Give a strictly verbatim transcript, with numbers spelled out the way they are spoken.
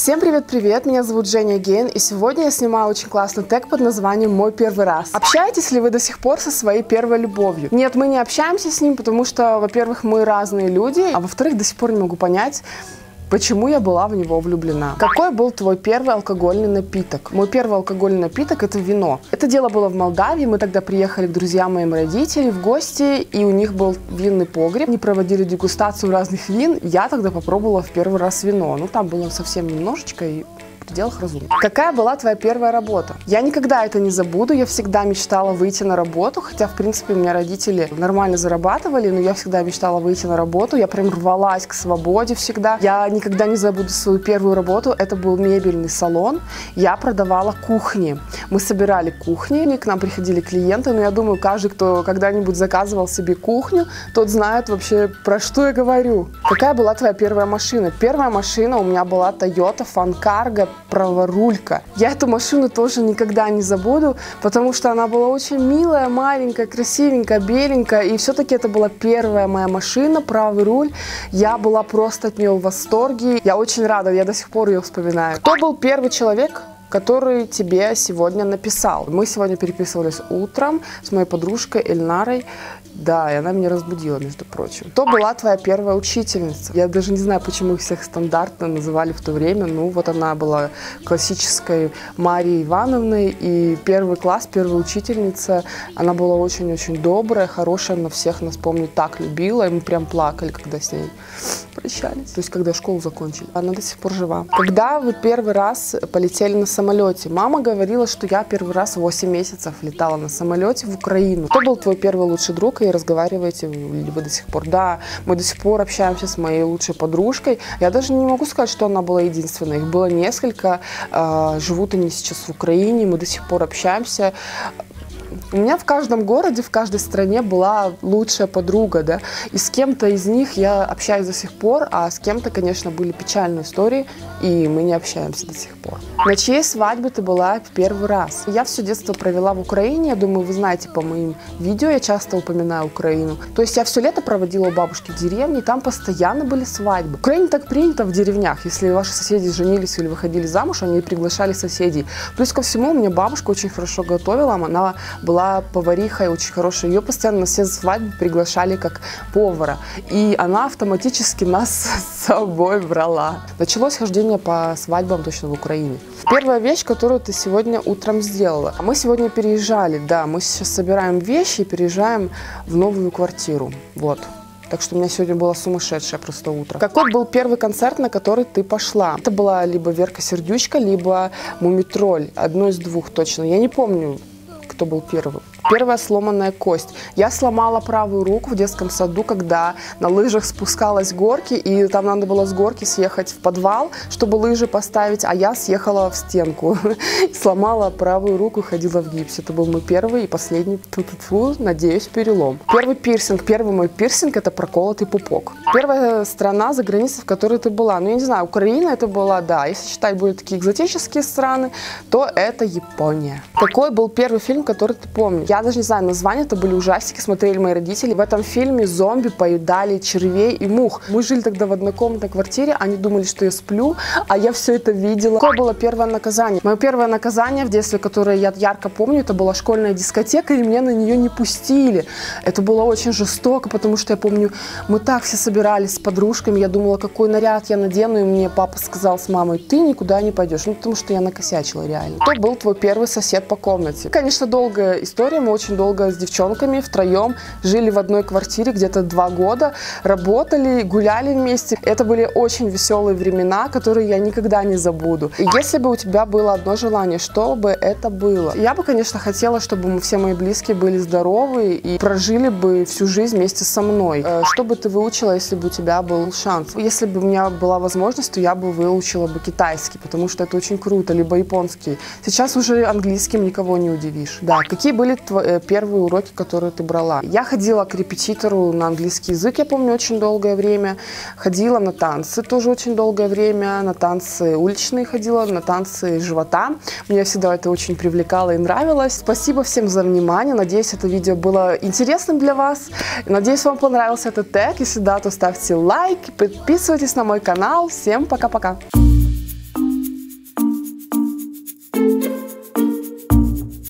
Всем привет-привет, меня зовут Женя Гейн, и сегодня я снимаю очень классный тег под названием «Мой первый раз». Общаетесь ли вы до сих пор со своей первой любовью? Нет, мы не общаемся с ним, потому что, во-первых, мы разные люди, а во-вторых, до сих пор не могу понять, почему я была в него влюблена. Какой был твой первый алкогольный напиток? Мой первый алкогольный напиток – это вино. Это дело было в Молдавии. Мы тогда приехали к друзьям моим родителей в гости, и у них был винный погреб. Они проводили дегустацию разных вин. Я тогда попробовала в первый раз вино. Ну, там было совсем немножечко, и в пределах разумного. Какая была твоя первая работа? Я никогда это не забуду. Я всегда мечтала выйти на работу, хотя, в принципе, у меня родители нормально зарабатывали, но я всегда мечтала выйти на работу. Я прям рвалась к свободе всегда. Я никогда не забуду свою первую работу. Это был мебельный салон. Я продавала кухни. Мы собирали кухни, к нам приходили клиенты, но я думаю, каждый, кто когда-нибудь заказывал себе кухню, тот знает вообще, про что я говорю. Какая была твоя первая машина? Первая машина у меня была Toyota Fun Cargo, праворулька. Я эту машину тоже никогда не забуду, потому что она была очень милая, маленькая, красивенькая, беленькая, и все-таки это была первая моя машина, правый руль. Я была просто от нее в восторге. Я очень рада, я до сих пор ее вспоминаю. Кто был первый человек, который тебе сегодня написал? Мы сегодня переписывались утром с моей подружкой Эльнарой. Да, и она меня разбудила, между прочим. Кто была твоя первая учительница? Я даже не знаю, почему их всех стандартно называли в то время. Ну, вот она была классической Марией Ивановной. И первый класс, первая учительница, она была очень-очень добрая, хорошая, на всех нас, помню, так любила. И мы прям плакали, когда с ней прощались. То есть, когда школу закончили. Она до сих пор жива. Когда вы первый раз полетели на самолете? Мама говорила, что я первый раз восемь месяцев летала на самолете в Украину. Кто был твой первый лучший друг? И разговариваете ли вы до сих пор? Да, мы до сих пор общаемся с моей лучшей подружкой. Я даже не могу сказать, что она была единственной. Их было несколько. Живут они сейчас в Украине. Мы до сих пор общаемся. У меня в каждом городе, в каждой стране была лучшая подруга, да, и с кем-то из них я общаюсь до сих пор, а с кем-то, конечно, были печальные истории, и мы не общаемся до сих пор. На чьей свадьбе ты была в первый раз? Я все детство провела в Украине, я думаю, вы знаете по моим видео, я часто упоминаю Украину. То есть я все лето проводила у бабушки в деревне, и там постоянно были свадьбы. В Украине так принято в деревнях, если ваши соседи женились или выходили замуж, они приглашали соседей. Плюс ко всему, у меня бабушка очень хорошо готовила, она была поварихой очень хорошая, ее постоянно на все свадьбы приглашали как повара, и она автоматически нас с собой брала. Началось хождение по свадьбам точно в Украине. Первая вещь, которую ты сегодня утром сделала. Мы сегодня переезжали, да, мы сейчас собираем вещи и переезжаем в новую квартиру, вот. Так что у меня сегодня было сумасшедшее просто утро. Какой был первый концерт, на который ты пошла? Это была либо Верка Сердючка, либо Мумитроль. Одно из двух точно. Я не помню, кто был первым. Первая сломанная кость. Я сломала правую руку в детском саду, когда на лыжах спускалась с горки, и там надо было с горки съехать в подвал, чтобы лыжи поставить, а я съехала в стенку. Сломала правую руку и ходила в гипсе. Это был мой первый и последний, тьфу-тьфу, надеюсь, перелом. Первый пирсинг. Первый мой пирсинг – это проколотый пупок. Первая страна за границей, в которой ты была. Ну, я не знаю, Украина это была, да. Если считать более такие экзотические страны, то это Япония. Какой был первый фильм, который ты помнишь? Я даже не знаю название, это были ужастики, смотрели мои родители. В этом фильме зомби поедали червей и мух. Мы жили тогда в однокомнатной квартире, они думали, что я сплю, а я все это видела. Какое было первое наказание? Мое первое наказание в детстве, которое я ярко помню, это была школьная дискотека, и меня на нее не пустили. Это было очень жестоко, потому что я помню, мы так все собирались с подружками, я думала, какой наряд я надену, и мне папа сказал с мамой: ты никуда не пойдешь, ну потому что я накосячила реально. Кто был твой первый сосед по комнате? Конечно, долгая история. Мы очень долго с девчонками втроем жили в одной квартире, где-то два года, работали, гуляли вместе. Это были очень веселые времена, которые я никогда не забуду. И если бы у тебя было одно желание, что бы это было? Я бы, конечно, хотела, чтобы мы, все мои близкие были здоровы и прожили бы всю жизнь вместе со мной. Что бы ты выучила, если бы у тебя был шанс? Если бы у меня была возможность, то я бы выучила бы китайский, потому что это очень круто, либо японский. Сейчас уже английским никого не удивишь. Да, какие были твои первые уроки, которые ты брала? Я ходила к репетитору на английский язык, я помню, очень долгое время. Ходила на танцы тоже очень долгое время. На танцы уличные ходила, на танцы живота. Меня всегда это очень привлекало и нравилось. Спасибо всем за внимание. Надеюсь, это видео было интересным для вас. Надеюсь, вам понравился этот тег. Если да, то ставьте лайк, подписывайтесь на мой канал. Всем пока-пока!